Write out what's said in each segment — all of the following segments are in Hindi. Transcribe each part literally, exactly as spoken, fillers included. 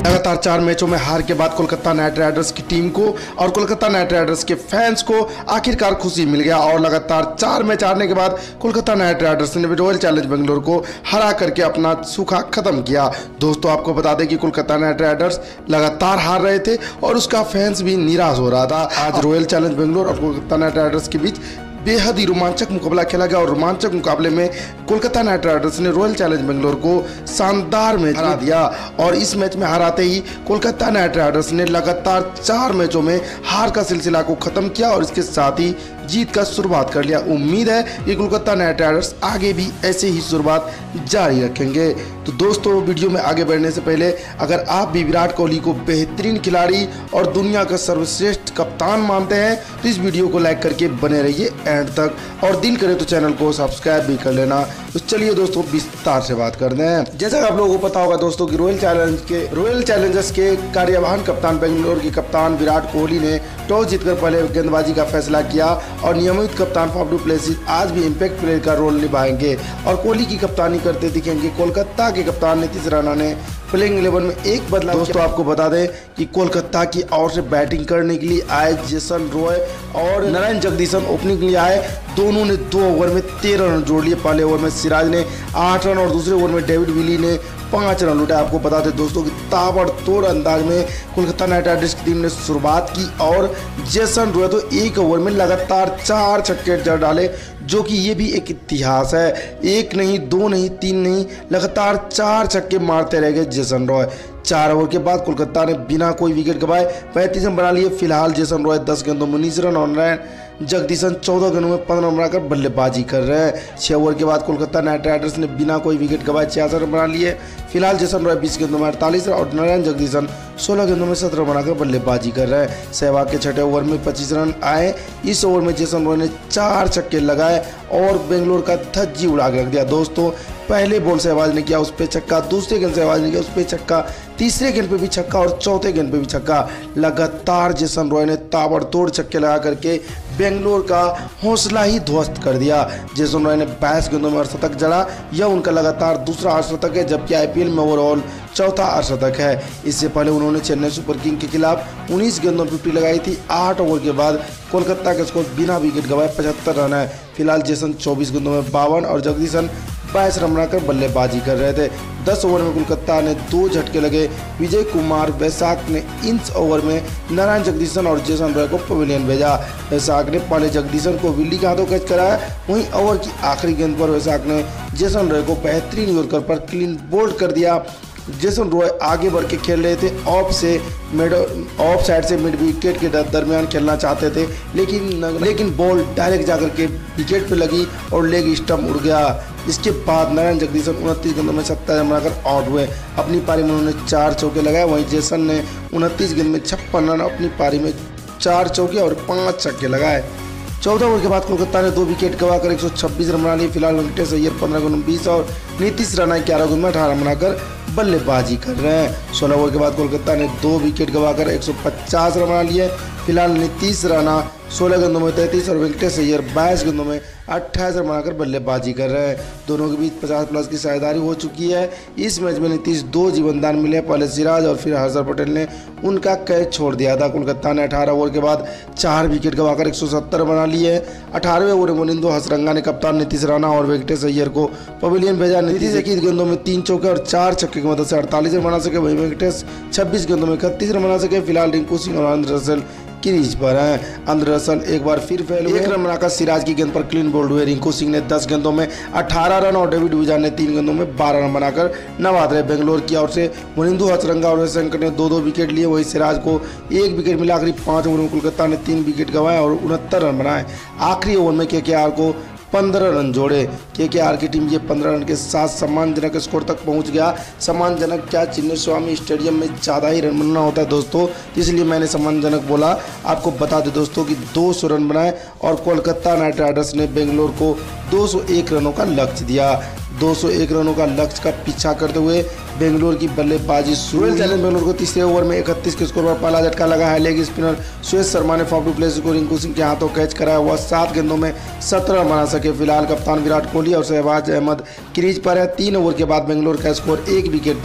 लगातार चार मैचों में हार के बाद कोलकाता नाइट राइडर्स की टीम को और कोलकाता नाइट राइडर्स के फैंस को आखिरकार खुशी मिल गया और लगातार चार मैच हारने के बाद कोलकाता नाइट राइडर्स ने रॉयल चैलेंज बेंगलोर को हरा करके अपना सूखा खत्म किया। दोस्तों, आपको बता दें कि कोलकाता नाइट राइडर्स लगातार हार रहे थे और उसका फैंस भी निराश हो रहा था। आज रॉयल चैलेंज बेंगलोर और कोलकाता नाइट राइडर्स के बीच बेहद ही रोमांचक मुकाबला खेला गया और रोमांचक मुकाबले में कोलकाता नाइट राइडर्स ने रॉयल चैलेंज बेंगलोर को शानदार मैच हरा दिया और इस मैच में हराते ही कोलकाता नाइट राइडर्स ने लगातार चार मैचों में हार का सिलसिला को खत्म किया और इसके साथ ही जीत का शुरुआत कर लिया। उम्मीद है कि कोलकाता नाइट राइडर्स आगे भी ऐसे ही शुरुआत जारी रखेंगे। तो दोस्तों, वीडियो में आगे बढ़ने से पहले अगर आप भी विराट कोहली को बेहतरीन खिलाड़ी और दुनिया का सर्वश्रेष्ठ कप्तान मानते हैं तो इस वीडियो को लाइक करके बने रहिए एंड तक और दिल करे तो चैनल को सब्सक्राइब भी कर लेना। तो चलिए दोस्तों, विस्तार से बात करते हैं। जैसा कि आप लोगों को पता होगा दोस्तों कि रॉयल चैलेंज के रॉयल चैलेंजर्स के कार्यवाहन कप्तान बेंगलोर के कप्तान विराट कोहली ने टॉस जीतकर पहले गेंदबाजी का फैसला किया और नियमित कप्तान फाफ डू प्लेसिस आज भी इम्पैक्ट प्लेयर का रोल निभाएंगे और कोहली की कप्तानी करते दिखेंगे। कोलकाता के कप्तान नीतीश राणा ने प्लेइंग इलेवन में एक बदलाव। दोस्तों, आपको बता दें कि कोलकाता की ओर से बैटिंग करने के लिए आए जेसन रॉय और नारायण जगदीशन ओपनिंग के लिए आए। दोनों ने दो ओवर में तेरह रन जोड़ लिए। पहले ओवर में सिराज ने आठ रन और दूसरे ओवर में डेविड विली ने पाँच रन लूटा। आपको बता दें दोस्तों कि ताबड़तोड़ अंदाज में कोलकाता नाइट राइडर्स की टीम ने शुरुआत की और जेसन रॉय तो एक ओवर में लगातार चार छक्के जड़ डाले, जो कि ये भी एक इतिहास है। एक नहीं, दो नहीं, तीन नहीं, लगातार चार छक्के मारते रह गए जेसन रॉय। चार ओवर के बाद कोलकाता ने बिना कोई विकेट गंवाए पैंतीस रन बना लिए। फिलहाल जेसन रॉय दस गेंदों में उन्नीस रन और नारायण जगदीशन चौदह गेंदों में पंद्रह रन बनाकर बल्लेबाजी कर रहे हैं। छह ओवर के बाद कोलकाता नाइट राइडर्स ने बिना कोई विकेट गंवाए छियासठ रन बना लिए। फिलहाल जेसन रॉय बीस गेंदों में अड़तालीस रन और नारायण जगदीशन सोलह गेंदों में सत्रह बनाकर बल्लेबाजी कर रहे हैं। सहवाग के छठे ओवर में पच्चीस रन आए। इस ओवर में जेसन रॉय ने चार छक्के लगाए और बेंगलोर का धज्जी उड़ा के रख दिया। दोस्तों, पहले बॉल सहवाग ने किया, उस पर छक्का, दूसरे गेंद सहवाग ने किया, उस पर छक्का, तीसरे गेंद पे भी छक्का और चौथे गेंद पे भी छक्का। लगातार जेसन रॉय ने ताबड़तोड़ छक्के लगा करके बेंगलोर का हौसला ही ध्वस्त कर दिया। जेसन रॉय ने बाईस गेंदों में अर्धशतक जड़ा। यह उनका लगातार दूसरा अर्धशतक है, जबकि आईपीएल में ओवरऑल चौथा अर्धशतक है। इससे पहले उन्होंने चेन्नई सुपर किंग के खिलाफ उन्नीस गेंदों में फिफ्टी लगाई थी। आठ ओवर के बाद कोलकाता का स्कोर बिना विकेट गंवाए पचहत्तर रन है। फिलहाल जेसन चौबीस गेंदों में बावन और जगदीशन बाईस रन बनाकर बल्लेबाजी कर रहे थे। दस ओवर में कोलकाता ने दो झटके लगे। विजय कुमार वैशाख ने इस ओवर में नारायण जगदीशन और जेसन रॉय को पवेलियन भेजा। वैशाख ने पहले जगदीशन को विली के हाथों कैच कराया, वहीं ओवर की आखिरी गेंद पर वैशाख ने जेसन रॉय को बेहतरीन यॉर्कर पर क्लीन बोल्ड कर दिया। जेसन रॉय आगे बढ़ के खेल रहे थे, ऑफ से मिड ऑफ साइड से मिड विकेट के दरमियान खेलना चाहते थे, लेकिन लेकिन बॉल डायरेक्ट जाकर के विकेट पे लगी और लेग स्टंप उड़ गया। इसके बाद नारायण जगदीशन उनतीस गेंदों में सत्तर रन बनाकर आउट हुए। अपनी पारी में उन्होंने चार चौके लगाए, वहीं जेसन ने उनतीस गेंद में छप्पन रन, अपनी पारी में चार चौके और पाँच छक्के लगाए। चौदह ओवर के बाद कोलकाता ने दो विकेट गंवाकर एक सौ छब्बीस रन बना लिए। फिलहाल वेंकटेश अय्यर पंद्रह गेंदों में बीस और नीतीश राणा ग्यारह गेंदों में अठारह रन बनाकर बल्लेबाजी कर रहे हैं। सोलह ओवर के बाद कोलकाता ने दो विकेट गंवाकर एक सौ पचास रन बना लिए। फिलहाल नीतीश राणा सोलह गेंदों में तैंतीस और वेंकटेश अय्यर बाईस गेंदों में अट्ठाईस रन बनाकर बल्लेबाजी कर रहे हैं। दोनों के बीच पचास प्लस की साझेदारी हो चुकी है। इस मैच में नीतीश दो जीवनदान मिले, पहले सिराज और फिर हर्षद पटेल ने उनका कैच छोड़ दिया था। कोलकाता ने अठारह ओवर के बाद चार विकेट गंवाकर एक सौ सत्तर बना लिए। अठारहवें ओवर में मुनिंदो हसरंगा ने कप्तान नीतीश राणा और वेंकटेश अय्यर को पवेलियन भेजा। नीतीश इक्कीस गेंदों में तीन चौके और चार छक्के की मदद से अड़तालीस रन बना सके, वहीं वेंकटेश छब्बीस गेंदों में इकतीस रन बना सके। फिलहाल रिंकू सिंह और आनंद रसल क्रीज पर हैं। आनंद रसल एक बार फिर फेल हुए। एक रन बनाकर सिराज की गेंद पर क्लीन बोल्ड हुए। रिंकू सिंह ने दस गेंदों में अठारह रन और डेविड विजय ने तीन गेंदों में बारह रन बनाकर नवाद रहे। बेंगलोर की ओर से मुनिंदो हसरंगा और शंकर ने दो दो विकेट लिए, वहीं सिराज को एक विकेट मिला। आखिरी पाँच ओवर में कोलकाता ने तीन विकेट गंवाए और उनहत्तर रन बनाए। आखिरी ओवर में केकेआर को पंद्रह रन जोड़े। केकेआर की टीम ये पंद्रह रन के साथ सम्मानजनक स्कोर तक पहुंच गया। सम्मानजनक क्या, चिन्नस्वामी स्टेडियम में ज़्यादा ही रन बनाना होता है दोस्तों, इसलिए मैंने सम्मानजनक बोला। आपको बता दें दोस्तों कि दो सौ रन बनाए और कोलकाता नाइट राइडर्स ने बेंगलोर को दो सौ एक रनों का लक्ष्य दिया। दो सौ एक रनों का लक्ष्य का पीछा करते हुए बेंगलोर की बल्लेबाजी शुरू। रॉयल चैलेंज बेंगलोर को तीसरे ओवर में इकतीस के स्कोर पर पहला झटका लगा है। लेग स्पिनर सुरेश शर्मा ने फाफ डू प्लेसिस को रिंकू सिंह के हाथों कैच कराया। वह सात गेंदों में सत्रह रन बना सके। फिलहाल कप्तान विराट कोहली और शहबाज अहमद क्रीज पर है। तीन ओवर के बाद बेंगलोर का स्कोर एक विकेट पर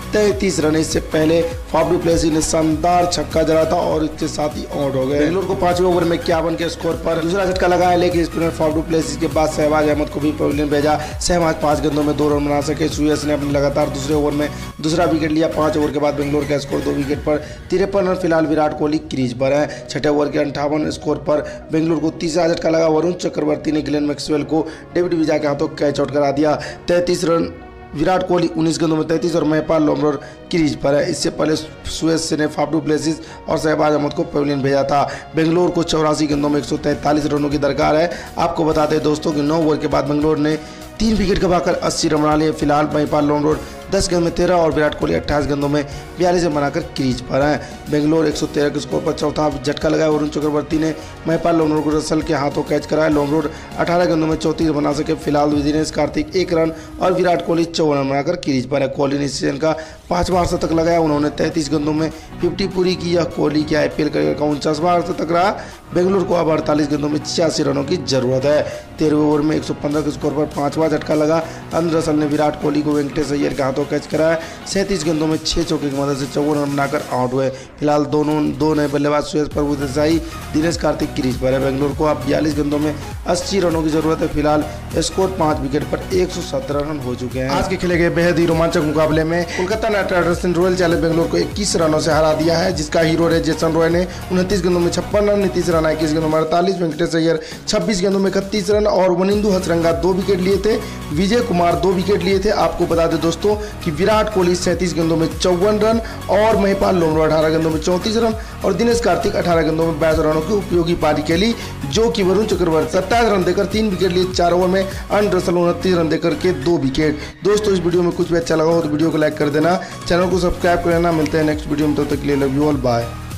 तैंतीस रन। इससे पहले फाफ डू प्लेसिस ने शानदार छक्का जड़ा था और इसके साथ ही आउट हो गए। बेंगलोर को पांचवें ओवर में इक्यावन के स्कोर पर दूसरा झटका लगाया, लेकिन स्पिनर फाफ डू प्लेसिस के बाद शहबाज अहमद को भी पवेलियन भेजा। शहबाज पांच गेंदों में दो रन बना सके। सुयस ने अपने लगातार दूसरे ओवर में दूसरा विकेट लिया। पांच ओवर के बाद बेंगलोर का स्कोर दो विकेट पर तिरपन रन। फिलहाल विराट कोहली क्रीज पर है। छठे ओवर के अंठावन स्कोर पर बेंगलोर को तीसरा झटका लगा। वरुण चक्रवर्ती ने ग्लेन मैक्सवेल को डेविड विजय के हाथों कैच आउट करा दिया। तैंतीस रन। विराट कोहली उन्नीस गेंदों में तैंतीस और महिपाल लोमरोर क्रीज पर है। इससे पहले सुयस ने फाफ डू प्लेसिस और शहबाज अहमद को पवेलियन भेजा था। बेंगलोर को चौरासी गेंदों में एक सौ तैंतालीस रनों की दरकार है। आपको बता दें दोस्तों कि नौ ओवर के बाद बेंगलोर ने तीन विकेट गंवाकर अस्सी रन बना लिए। फिलहाल महिपाल लोमरोर दस गेंद में तेरह और विराट कोहली अट्ठाईस गेंदों में बयालीस रन बनाकर क्रीज पर हैं। बेंगलोर एक सौ तेरह के स्कोर पर चौथा झटका लगाया। वरुण चक्रवर्ती ने महिपाल लोमरोर को रसल के हाथों कैच कराया। लोमरोर अठारह गेंदों में चौंतीस रन बना सके। फिलहाल दिनेश कार्तिक एक रन और विराट कोहली चौवन रन बनाकर क्रीज पर है। कोहली ने इस सीजन का पांचवां शतक लगाया। उन्होंने तैंतीस गेंदों में फिफ्टी पूरी की। यह कोहली के आईपीएल करियर का उनचासवां शतक रहा। बेंगलोर को अब अड़तालीस गेंदों में छियासी रनों की जरूरत है। तेरहवें ओवर में एक सौ पंद्रह के स्कोर पर पांचवा झटका लगा। अंद्रे रसल ने विराट कोहली को वेंकटेश अय्यर के हाथों कैच कराया। सैंतीस गेंदों में छह चौके की मदद से चौवन रन बनाकर आउट हुए। फिलहाल दोनों दो नए बल्लेबाज सुयस प्रभु देसाई, दिनेश कार्तिक क्रीज पर है। बेंगलोर को अब बयालीस गेंदों में अस्सी रनों की जरूरत है। फिलहाल स्कोर पांच विकेट पर एक सौ सत्रह रन हो चुके हैं। आज के खेले गए बेहद ही रोमांचक मुकाबले में कोलकाता नाइट राइडर्स ने रॉयल चैलेंजर्स बेंगलोर को इक्कीस रनों से हरा दिया है, जिसका हीरो रहे जेसन रॉय ने उनतीस गेंदों में छप्पन रन, नीतीश राणा इक्कीस गेंदों में अड़तालीस, वेंकटेश अय्यर छब्बीस गेंदों में इकतीस रन और वनिंदु हसरंगा दो विकेट लिए थे। विजय कुमार दो विकेट लिए थे। आपको बता दें दोस्तों कि विराट कोहली सैंतीस गेंदों में चौवन रन और महिपाल लोमरोर अठारह गेंदों में चौंतीस रन और दिनेश कार्तिक अठारह गेंदों में बाईस रनों की उपयोगी पारी खेली, जो कि वरुण चक्रवर्ती सत्ताईस रन देकर तीन विकेट लिए। चार ओवर में अंड्रे रसल उनतीस रन देकर के दो विकेट। दोस्तों इस वीडियो में कुछ भी अच्छा लगा हो तो वीडियो को लाइक कर देना, चैनल को सब्सक्राइब कर लेना। मिलते हैं नेक्स्ट वीडियो में, तब तक के लिए लव यू ऑल, बाय।